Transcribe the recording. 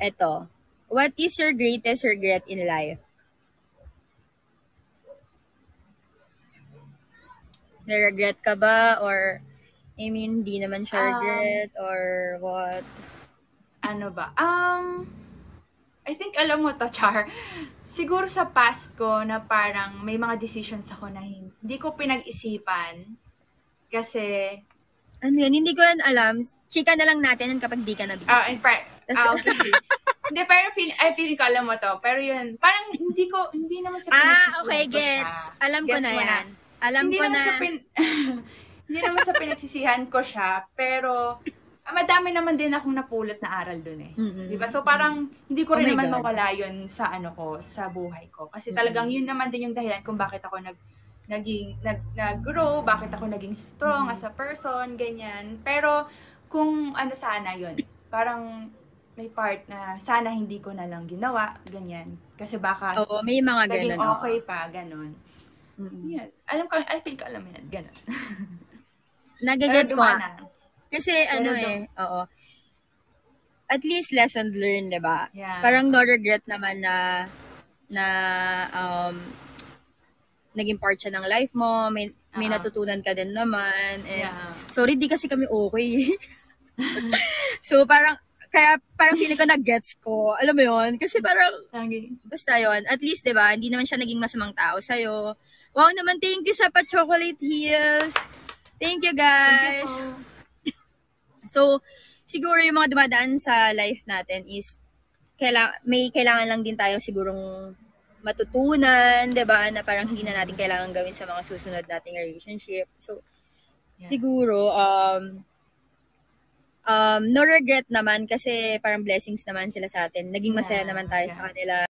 Eto. What is your greatest regret in life? May regret ka ba? Or, I mean, di naman siya Um, regret? Or what? ano ba? I think alam mo to, Char. Siguro sa past ko na parang may mga decisions ako na hindi ko pinag-isipan kasi Ano yan? Hindi ko yan alam. Chika na lang natin kapag di ka na busy. in fact, Tas, okay. Hindi, pero feeling ko alam mo to. Pero yun, parang hindi naman sa okay, pinagsisihan ko siya. gets. Alam ko Gets na mo na. yan. Alam Hindi ko naman na. hindi naman sa pinagsisihan ko siya, pero madami naman din akong napulot na aral dun eh. Mm-mm. 'Di ba? So parang hindi ko Oh rin my naman God. mawala yun sa sa buhay ko. Kasi talagang yun naman din yung dahilan kung bakit ako nag-grow, bakit ako naging strong as a person, ganyan. Pero kung ano sana yun, parang may part na sana hindi ko na lang ginawa, ganyan. Kasi baka Oo, may mga naging ganun. okay pa, ganun. Yan. I think alam mo yan, ganun. Nagagets ko nga. Na. Kasi Pero oo. At least lesson learned, 'di ba? Yeah. Parang no regret naman na naging part siya ng life mo, may natutunan ka din naman. And sorry, di kasi kami okay. So parang kaya parang feeling ko na-gets ko. Alam mo 'yon? Kasi parang basta 'yon. At least 'di ba, hindi naman siya naging masamang tao sa iyo. Wow naman, thank you sa pa-chocolate heels. Thank you, guys. Thank you. So, siguro yung mga dumadaan sa life natin is may kailangan lang din tayo sigurong matutunan, 'di ba? Na parang hindi na natin kailangan gawin sa mga susunod nating relationship. So, siguro no regret naman kasi parang blessings naman sila sa atin. Naging masaya naman tayo sa kanila.